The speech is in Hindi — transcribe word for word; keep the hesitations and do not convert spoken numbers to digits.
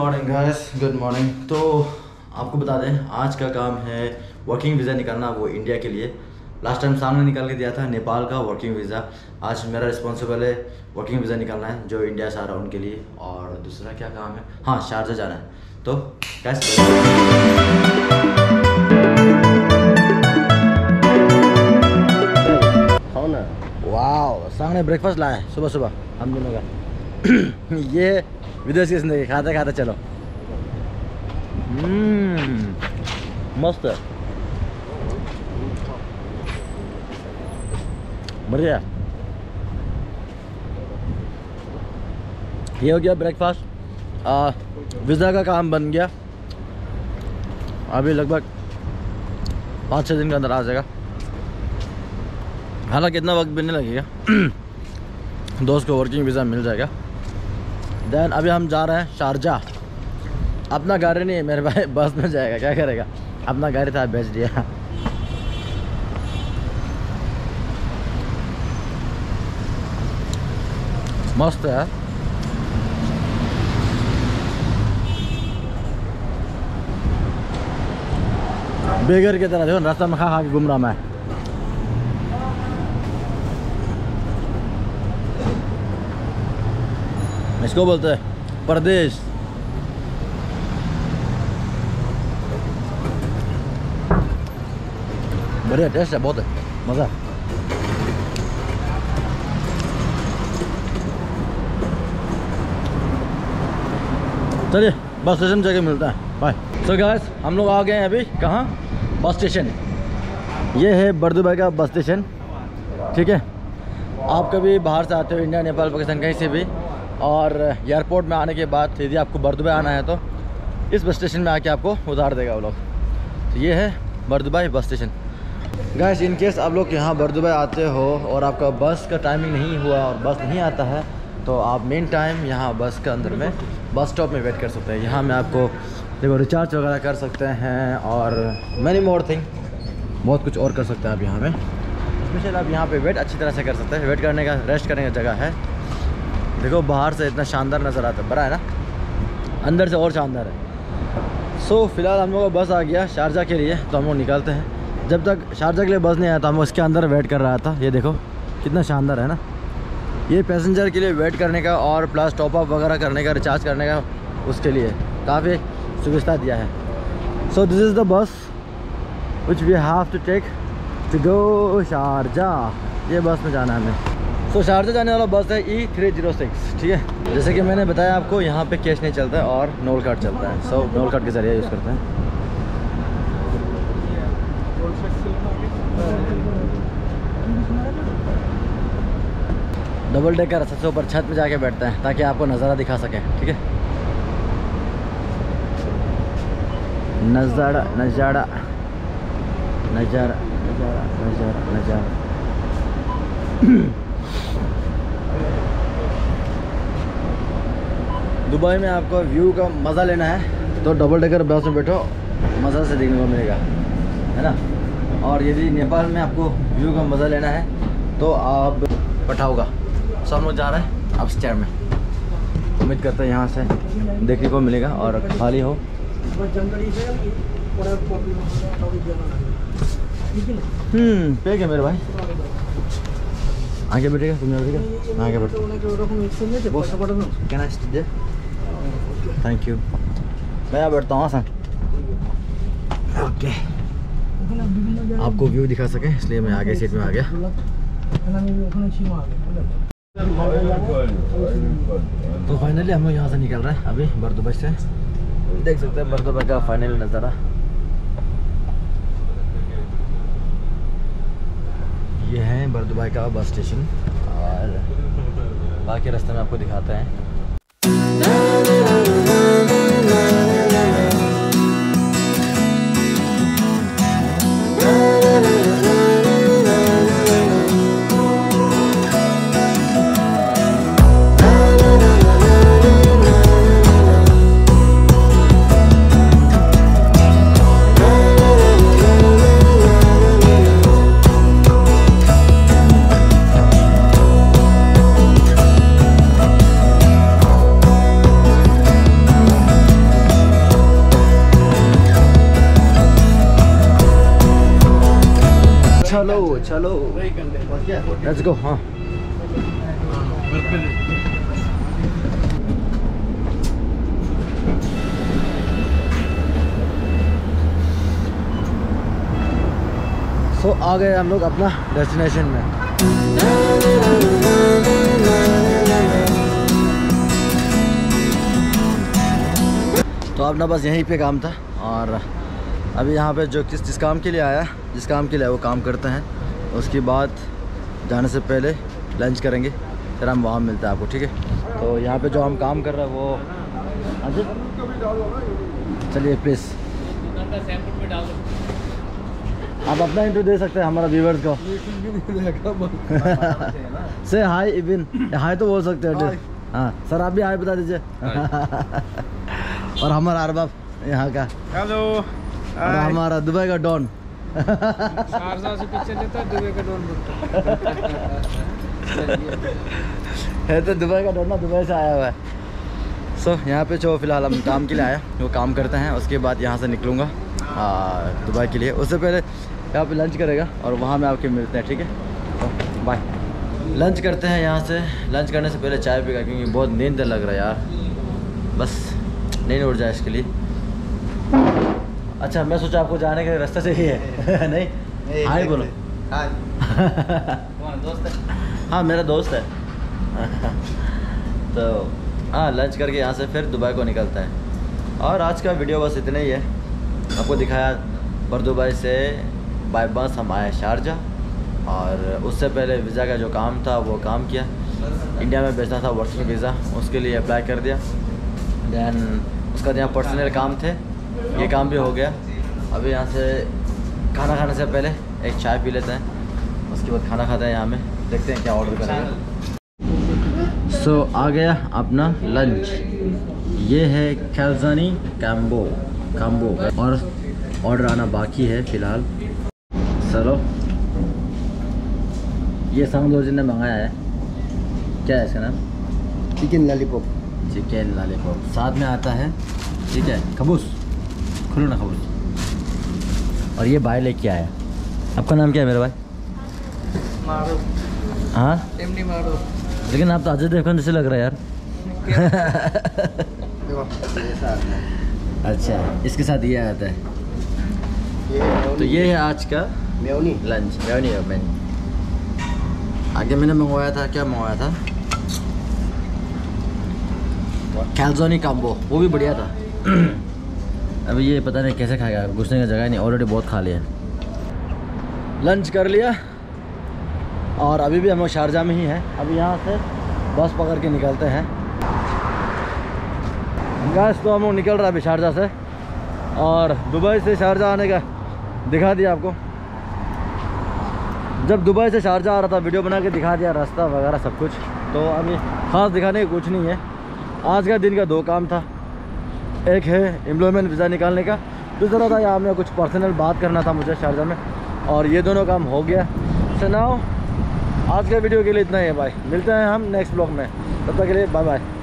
Morning guys, good morning. तो आपको बता दें आज का काम है वर्किंग वीज़ा निकालना, वो इंडिया के लिए। लास्ट टाइम सामने निकाल के दिया था नेपाल का वर्किंग वीज़ा। आज मेरा रिस्पॉन्सिबल है वर्किंग वीज़ा निकालना है जो इंडिया से आ रहा है उनके लिए। और दूसरा क्या काम है, हाँ शारजा जाना है। तो कैसे खाओ ना। वाह, सामने ब्रेकफास्ट लाया है सुबह सुबह हम दोनों का। ये विदेशी जिंदगी, खाते खाते चलो। मस्त है, बढ़िया। ये हो गया ब्रेकफास्ट। वीज़ा का काम बन गया, अभी लगभग पाँच छः दिन के अंदर आ जाएगा। हालांकि इतना वक्त भी नहीं लगेगा, दोस्त को वर्किंग वीज़ा मिल जाएगा। देन अभी हम जा रहे हैं शारजा। अपना गाड़ी नहीं है मेरे भाई, बस में जाएगा, क्या करेगा। अपना गाड़ी था बेच दिया। मस्त है, बेगर की तरह। देखो रास्ता में खा खा के घूम रहा मैं। इसको बोलते हैं परदेश। बढ़िया टेस्ट है, बहुत है, मज़ा। चलिए बस स्टेशन जाके मिलता है, बाय। सो गाइस हम लोग आ गए हैं अभी कहाँ, बस स्टेशन। ये है बर्दुबाई का बस स्टेशन, ठीक है। आप कभी बाहर से आते हो, इंडिया नेपाल पाकिस्तान कहीं से भी, और एयरपोर्ट में आने के बाद यदि आपको बर्दुबाई आना है तो इस बस स्टेशन में आके आपको उतार देगा वो लोग। तो ये है बर्दुबाई bus station. Guys in case आप लोग यहाँ बर्दुबाई आते हो और आपका बस का टाइमिंग नहीं हुआ और बस नहीं आता है, तो आप मेन टाइम यहाँ बस के अंदर में बस स्टॉप में वेट कर सकते हैं। यहाँ में आपको देखो रिचार्ज वगैरह कर सकते हैं और मैनी मोर थिंग, बहुत कुछ और कर सकते हैं आप यहाँ में। स्पेशल आप यहाँ पे वेट अच्छी तरह से कर सकते हैं। वेट करने का, रेस्ट करने का जगह है। देखो बाहर से इतना शानदार नज़र आता है, बड़ा है ना, अंदर से और शानदार है। सो so, फिलहाल हम लोग का बस आ गया शारजा के लिए, तो हम लोग निकलते हैं। जब तक शारजा के लिए बस नहीं आया था हम उसके अंदर वेट कर रहा था। ये देखो कितना शानदार है ना, ये पैसेंजर के लिए वेट करने का और प्लस टॉप अप वगैरह करने का, रिचार्ज करने का, उसके लिए काफ़ी सुविधा दिया है। So this is the bus which we have to take to go Sharjah. ये बस में जाना है हमें। सो so, शारजा जाने वाला बस है ई थ्री ज़ीरो सिक्स, ठीक है। जैसे कि मैंने बताया आपको, यहाँ पे कैश नहीं चलता है और नोल कार्ड चलता है। सो so, नोल कार्ड के ज़रिए यूज़ करते हैं। डबल डेकर सबसे ऊपर छत पे जाके बैठते हैं ताकि आपको नज़ारा दिखा सके, ठीक है। नज़ारा नज़ारा नज़ारा नज़ारा नज़ारा नज़ारा दुबई में आपको व्यू का मज़ा लेना है तो डबल डेकर बस में बैठो, मज़ा से देखने को मिलेगा, है ना। और यदि नेपाल में आपको व्यू का मज़ा लेना है तो आप पठाओगा। सो हम लोग जा रहे हैं अब स्टेयर में। उम्मीद करते हैं यहाँ से देखने को मिलेगा और खाली हो। हम्म पे क्या मेरे भाई, आगे बैठेगा, तुम बैठेगा, आगे बैठो। Can I sit there? Thank you. मैं यहाँ बैठता हूँ सर। ओके, आपको व्यू दिखा सके इसलिए मैं आगे सीट में आ गया। तो फाइनली हम लोग यहाँ से निकल रहे हैं अभी बर्दुबाई से। देख सकते हैं बर्दुबाई का फाइनल नज़ारा। ये है बर्दुबाई का बस स्टेशन और बाकी रास्ते में आपको दिखाते हैं। चलो लेट्स गो। हाँ सो so, आ गए हम लोग अपना डेस्टिनेशन में। तो अपना बस यहीं पे काम था और अभी यहाँ पे जो किस जिस काम के लिए आया जिस काम के लिए वो काम करते हैं। उसके बाद जाने से पहले लंच करेंगे, फिर हम वहाँ मिलते हैं आपको, ठीक है। तो यहाँ पे जो हम काम कर रहे हैं वो चलिए प्लीज़ आप अपना इंट्रो दे सकते हैं हमारा व्यूवर्स को। से हाय इबिन, हाय तो बोल सकते हैं। हाँ सर आप भी हाय बता दीजिए। और हमारा अरबाब यहाँ का, हेलो। और हमारा दुबई का डॉन शारजा से पीछे लेता है, दुबई का डॉन बोलता है। तो दुबई का डॉन ना दुबई से आया हुआ है। सो so, यहाँ पे जो फ़िलहाल हम काम के लिए आया वो काम करते हैं। उसके बाद यहाँ से निकलूँगा दुबई के लिए। उससे पहले यहाँ पे लंच करेगा और वहाँ में आपके मिलते हैं, ठीक है। तो बाय। लंच करते हैं यहाँ से। लंच करने से पहले चाय पीगा क्योंकि बहुत नींद लग रहा है यार, बस नींद उड़ जाए इसके लिए। अच्छा मैं सोचा आपको जाने के रास्ते से ही है। नहीं हाय बोलो। दोस्त है? हाँ मेरा दोस्त है। तो हाँ लंच करके यहाँ से फिर दुबई को निकलता है। और आज का वीडियो बस इतना ही है। आपको दिखाया बर्दुबई से बाय बस हम आए शारजा, और उससे पहले वीज़ा का जो काम था वो काम किया। इंडिया में भेजना था वर्किंग वीज़ा, उसके लिए अप्लाई कर दिया। दैन उसका यहाँ पर्सनल काम थे, ये काम भी हो गया। अभी यहाँ से खाना खाने से पहले एक चाय पी लेते हैं, उसके बाद खाना खाते हैं। यहाँ में देखते हैं क्या ऑर्डर करेंगे। सो so, आ गया अपना लंच। ये है कैल्ज़नी कैम्बो काम्बो और ऑर्डर आना बाकी है फ़िलहाल। चलो ये समझो जिन्हें मंगाया है, क्या है इसका नाम? Chicken lollipop. चिकन लॉलीपॉप साथ में आता है, ठीक है। खबूस खुलो ना खबूस। और ये भाई लेके आया। आपका नाम क्या है मेरे भाई? मारो। हाँ एमडी मारो। लेकिन आप तो अजय देवगन जैसे लग रहा है यार। अच्छा इसके साथ ये आता है। ये तो ये है आज का मेयोनी लंच। मेयोनी है मैंने आगे मैंने मंगवाया था, क्या मंगवाया था? कैल्ज़नी काम्बो, वो भी बढ़िया था। अभी ये पता नहीं कैसे खाएगा, घुसने की जगह नहीं, ऑलरेडी बहुत खा लिया। लंच कर लिया और अभी भी हम लोग शारजा में ही हैं। अभी यहाँ से बस पकड़ के निकलते हैं। गैस तो हम लोग निकल रहा है अभी शारजा से, और दुबई से शारजा आने का दिखा दिया आपको। जब दुबई से शारजा आ रहा था वीडियो बना के दिखा दिया, रास्ता वगैरह सब कुछ। तो अभी ख़ास दिखाने का कुछ नहीं है। आज का दिन का दो काम था, एक है एम्प्लॉयमेंट वीज़ा निकालने का, दूसरा था यहाँ में कुछ पर्सनल बात करना था मुझे शारजा में, और ये दोनों काम हो गया। सुनाओ आज के वीडियो के लिए इतना ही है भाई। मिलते हैं हम नेक्स्ट ब्लॉग में, तब तक के लिए बाय बाय।